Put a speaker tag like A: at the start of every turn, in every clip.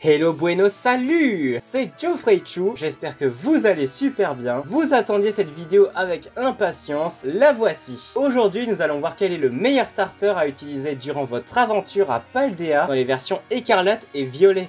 A: Hello bueno, salut! C'est Geoffrey Chou, j'espère que vous allez super bien. Vous attendiez cette vidéo avec impatience, la voici. Aujourd'hui, nous allons voir quel est le meilleur starter à utiliser durant votre aventure à Paldea dans les versions écarlate et violet.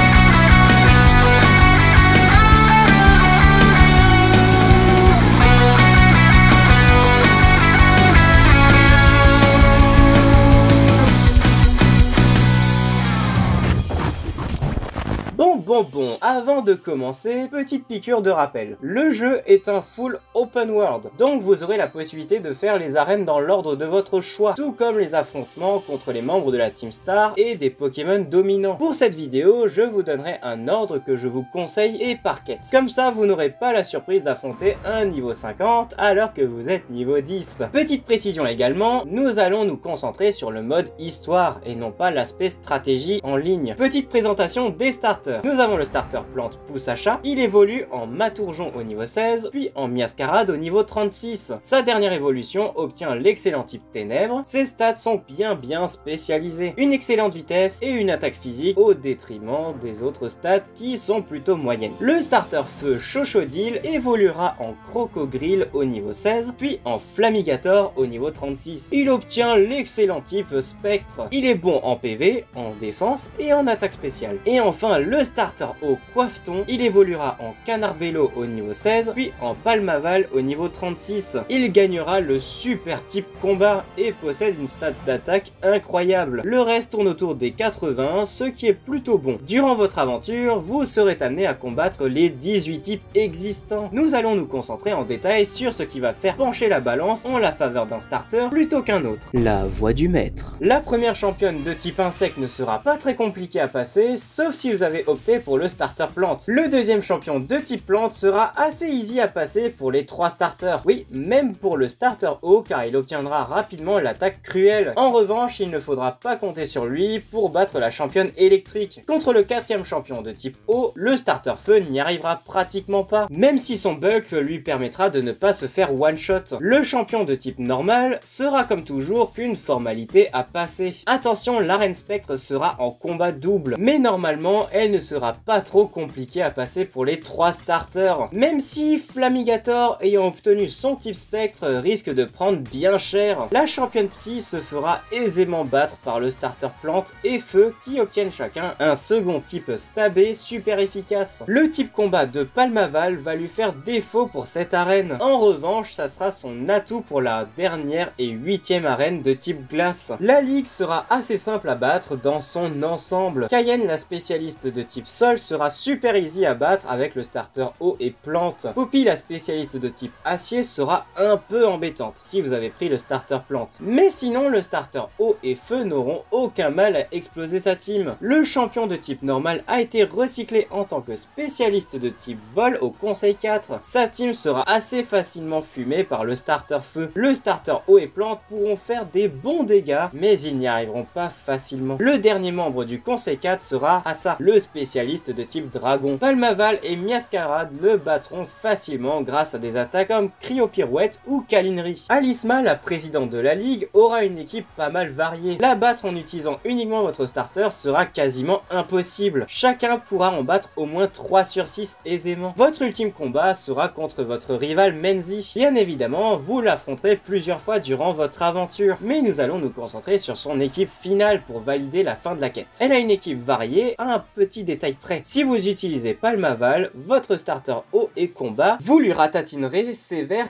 A: Bon, avant de commencer, petite piqûre de rappel. Le jeu est un full open world, donc vous aurez la possibilité de faire les arènes dans l'ordre de votre choix, tout comme les affrontements contre les membres de la Team Star et des Pokémon dominants. Pour cette vidéo, je vous donnerai un ordre que je vous conseille et par quête. Comme ça, vous n'aurez pas la surprise d'affronter un niveau 50 alors que vous êtes niveau 10. Petite précision également, nous allons nous concentrer sur le mode histoire et non pas l'aspect stratégie en ligne. Petite présentation des starters. Nous avons le starter plante Poussacha, il évolue en Matourjon au niveau 16, puis en Miascarade au niveau 36. Sa dernière évolution obtient l'excellent type Ténèbres, ses stats sont bien spécialisés. Une excellente vitesse et une attaque physique au détriment des autres stats qui sont plutôt moyennes. Le starter feu Chochodile évoluera en Crocogrille au niveau 16, puis en Flamigator au niveau 36. Il obtient l'excellent type Spectre. Il est bon en PV, en défense et en attaque spéciale. Et enfin, le starter au Coiffeton, il évoluera en Canarbello au niveau 16, puis en Palmaval au niveau 36. Il gagnera le super type combat et possède une stat d'attaque incroyable. Le reste tourne autour des 80, ce qui est plutôt bon. Durant votre aventure, vous serez amené à combattre les 18 types existants. Nous allons nous concentrer en détail sur ce qui va faire pencher la balance en la faveur d'un starter plutôt qu'un autre. La voix du maître. La première championne de type insecte ne sera pas très compliquée à passer, sauf si vous avez opté pour le starter plante. Le deuxième champion de type plante sera assez easy à passer pour les 3 starters. Oui, même pour le starter eau, car il obtiendra rapidement l'attaque cruelle. En revanche, il ne faudra pas compter sur lui pour battre la championne électrique. Contre le quatrième champion de type eau, le starter feu n'y arrivera pratiquement pas, même si son bulk lui permettra de ne pas se faire one shot. Le champion de type normal sera comme toujours qu'une formalité à passer. Attention, l'arène spectre sera en combat double, mais normalement elle ne sera pas trop compliqué à passer pour les 3 starters, même si Flamigator ayant obtenu son type spectre risque de prendre bien cher. La championne psy se fera aisément battre par le starter plante et feu qui obtiennent chacun un second type stabé super efficace. Le type combat de Palmaval va lui faire défaut pour cette arène. En revanche, ça sera son atout pour la dernière et 8e arène de type glace. La ligue sera assez simple à battre dans son ensemble. Cayenne, la spécialiste de type sol, sera super easy à battre avec le starter eau et plante. Poppy, la spécialiste de type acier, sera un peu embêtante si vous avez pris le starter plante. Mais sinon, le starter eau et feu n'auront aucun mal à exploser sa team. Le champion de type normal a été recyclé en tant que spécialiste de type vol au conseil 4. Sa team sera assez facilement fumée par le starter feu. Le starter eau et plante pourront faire des bons dégâts, mais ils n'y arriveront pas facilement. Le dernier membre du conseil 4 sera Assa, le spécialiste de type dragon. Palmaval et Miascarade le battront facilement grâce à des attaques comme Cryopirouette ou Câlinerie. Alisma, la présidente de la ligue, aura une équipe pas mal variée. La battre en utilisant uniquement votre starter sera quasiment impossible. Chacun pourra en battre au moins 3 sur 6 aisément. Votre ultime combat sera contre votre rival Menzi. Bien évidemment, vous l'affronterez plusieurs fois durant votre aventure, mais nous allons nous concentrer sur son équipe finale pour valider la fin de la quête. Elle a une équipe variée à un petit détail près. Si vous utilisez Palmaval, votre starter eau et combat, vous lui ratatinerez sévère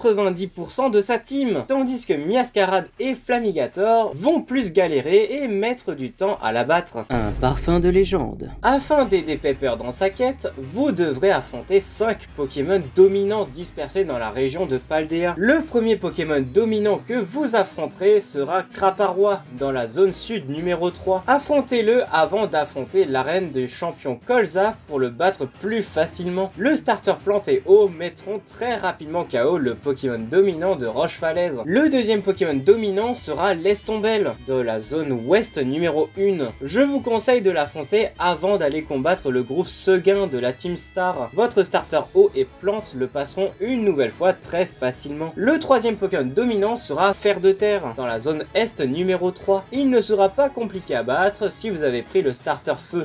A: 90% de sa team, tandis que Miascarade et Flamigator vont plus galérer et mettre du temps à la battre. Un parfum de légende. Afin d'aider Pepper dans sa quête, vous devrez affronter 5 Pokémon dominants dispersés dans la région de Paldea. Le premier Pokémon dominant que vous affronterez sera Craparois dans la zone sud numéro 3. Affrontez-le avant d'affronter l'arène de champion Colza pour le battre plus facilement. Le starter plante et eau mettront très rapidement KO le Pokémon dominant de Roche-Falaise. Le deuxième Pokémon dominant sera Lestombel de la zone ouest numéro 1. Je vous conseille de l'affronter avant d'aller combattre le groupe Seguin de la Team Star. Votre starter eau et plante le passeront une nouvelle fois très facilement. Le troisième Pokémon dominant sera Fer de Terre dans la zone est numéro 3. Il ne sera pas compliqué à battre si vous avez pris le starter feu. Le starter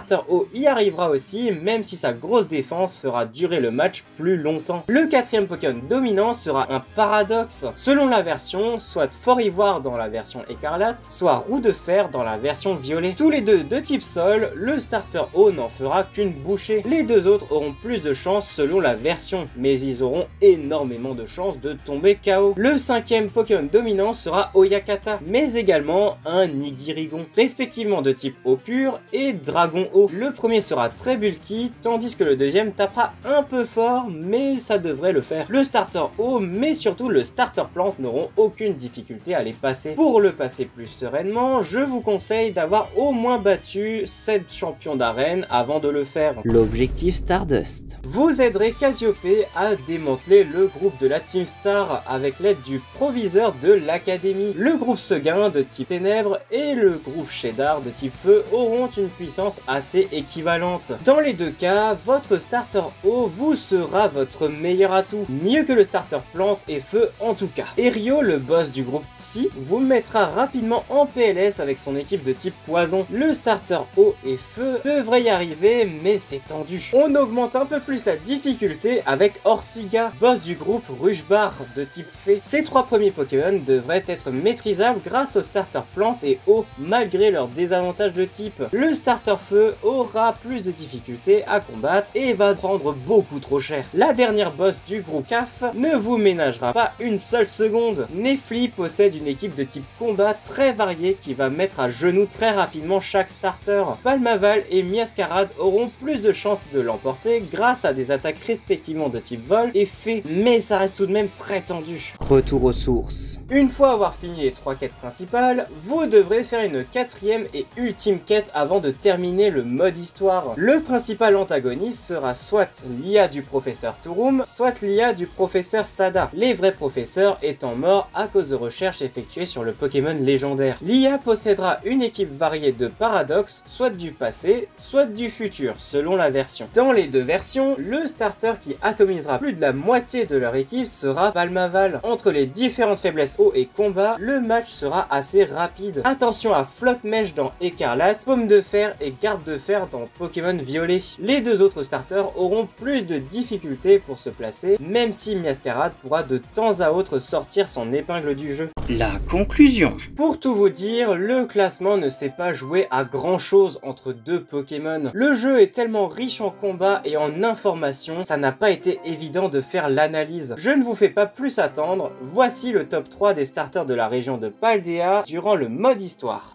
A: starter O y arrivera aussi, même si sa grosse défense fera durer le match plus longtemps. Le quatrième Pokémon dominant sera un Paradoxe. Selon la version, soit Fort Ivoire dans la version écarlate, soit Roue de Fer dans la version violet. Tous les deux de type sol, le starter O n'en fera qu'une bouchée. Les deux autres auront plus de chance selon la version, mais ils auront énormément de chances de tomber KO. Le cinquième Pokémon dominant sera Oyakata, mais également un Nigirigon, respectivement de type eau pure et dragon eau. Le premier sera très bulky, tandis que le deuxième tapera un peu fort, mais ça devrait le faire. Le starter eau, mais surtout le starter plante n'auront aucune difficulté à les passer. Pour le passer plus sereinement, je vous conseille d'avoir au moins battu 7 champions d'arène avant de le faire. L'objectif Stardust. Vous aiderez Cassiope à démanteler le groupe de la Team Star avec l'aide du proviseur de l'académie. Le groupe Seguin de type ténèbres et le groupe Shedar de type feu auront une puissance assez équivalente. Dans les deux cas, votre starter eau vous sera votre meilleur atout, mieux que le starter plante et feu en tout cas. Et Rio, le boss du groupe Tsi, vous mettra rapidement en PLS avec son équipe de type poison. Le starter eau et feu devrait y arriver, mais c'est tendu. On augmente un peu plus la difficulté avec Ortiga, boss du groupe Rushbar de type fée. Ces trois premiers Pokémon devraient être maîtrisables grâce au starter plante et eau, malgré leurs désavantages de type. Le starter feu aura plus de difficultés à combattre et va prendre beaucoup trop cher. La dernière boss du groupe CAF ne vous ménagera pas une seule seconde. Nefli possède une équipe de type combat très variée qui va mettre à genoux très rapidement chaque starter. Palmaval et Miascarade auront plus de chances de l'emporter grâce à des attaques respectivement de type vol et fée, mais ça reste tout de même très tendu. Retour aux sources. Une fois avoir fini les trois quêtes principales, vous devrez faire une quatrième et ultime quête avant de terminer le mode histoire. Le principal antagoniste sera soit l'IA du professeur Turum, soit l'IA du professeur Sada, les vrais professeurs étant morts à cause de recherches effectuées sur le Pokémon légendaire. L'IA possédera une équipe variée de paradoxes, soit du passé, soit du futur, selon la version. Dans les deux versions, le starter qui atomisera plus de la moitié de leur équipe sera Palmaval. Entre les différentes faiblesses eau et combat, le match sera assez rapide. Attention à Flotte-Mèche dans Écarlate, Paume de Fer et Garde de Fer dans Pokémon Violet. Les deux autres starters auront plus de difficultés pour se placer, même si Miascarade pourra de temps à autre sortir son épingle du jeu. La conclusion. Pour tout vous dire, le classement ne s'est pas joué à grand chose entre deux Pokémon. Le jeu est tellement riche en combat et en informations, ça n'a pas été évident de faire l'analyse. Je ne vous fais pas plus attendre, voici le top 3 des starters de la région de Paldea durant le mode histoire.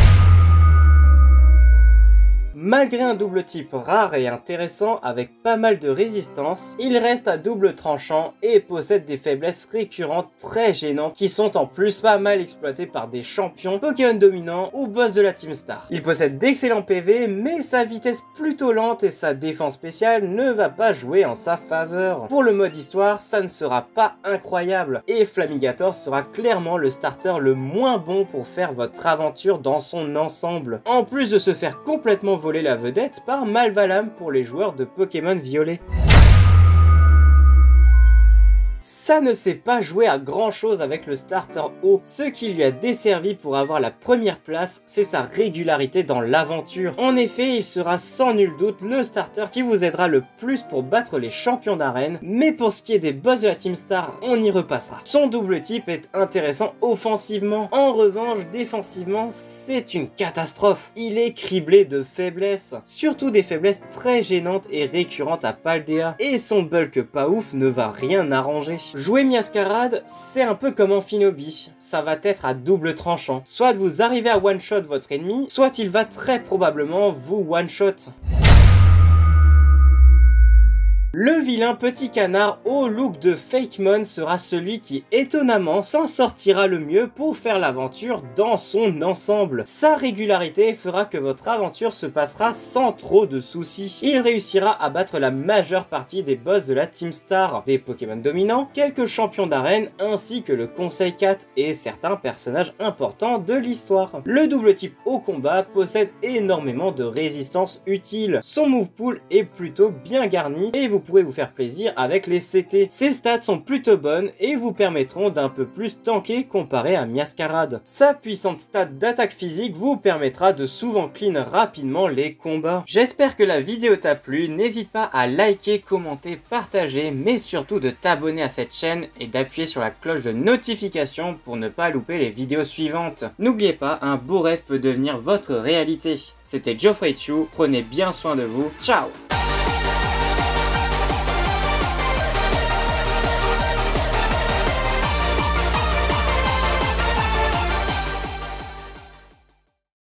A: Malgré un double type rare et intéressant avec pas mal de résistance, il reste à double tranchant et possède des faiblesses récurrentes très gênantes qui sont en plus pas mal exploitées par des champions, Pokémon dominants ou boss de la Team Star. Il possède d'excellents PV, mais sa vitesse plutôt lente et sa défense spéciale ne va pas jouer en sa faveur. Pour le mode histoire, ça ne sera pas incroyable et Flamigator sera clairement le starter le moins bon pour faire votre aventure dans son ensemble. En plus de se faire complètement voler la vedette par Malvalam pour les joueurs de Pokémon Violet. Ça ne s'est pas joué à grand chose avec le starter O. Ce qui lui a desservi pour avoir la première place, c'est sa régularité dans l'aventure. En effet, il sera sans nul doute le starter qui vous aidera le plus pour battre les champions d'arène, mais pour ce qui est des boss de la Team Star, on y repassera. Son double type est intéressant offensivement, en revanche défensivement, c'est une catastrophe. Il est criblé de faiblesses, surtout des faiblesses très gênantes et récurrentes à Paldea, et son bulk pas ouf ne va rien arranger. Jouer Miascarade, c'est un peu comme Amphinobi, ça va être à double tranchant. Soit vous arrivez à one-shot votre ennemi, soit il va très probablement vous one-shot. Le vilain petit canard au look de Fakemon sera celui qui étonnamment s'en sortira le mieux pour faire l'aventure dans son ensemble. Sa régularité fera que votre aventure se passera sans trop de soucis. Il réussira à battre la majeure partie des boss de la Team Star, des Pokémon dominants, quelques champions d'arène ainsi que le Conseil 4 et certains personnages importants de l'histoire. Le double type au combat possède énormément de résistance utile. Son move pool est plutôt bien garni et vous pourrez vous faire plaisir avec les CT. Ses stats sont plutôt bonnes et vous permettront d'un peu plus tanker comparé à Miascarade. Sa puissante stat d'attaque physique vous permettra de souvent clean rapidement les combats. J'espère que la vidéo t'a plu, n'hésite pas à liker, commenter, partager, mais surtout de t'abonner à cette chaîne et d'appuyer sur la cloche de notification pour ne pas louper les vidéos suivantes. N'oubliez pas, un beau rêve peut devenir votre réalité. C'était Geoffrey Chu, prenez bien soin de vous, ciao!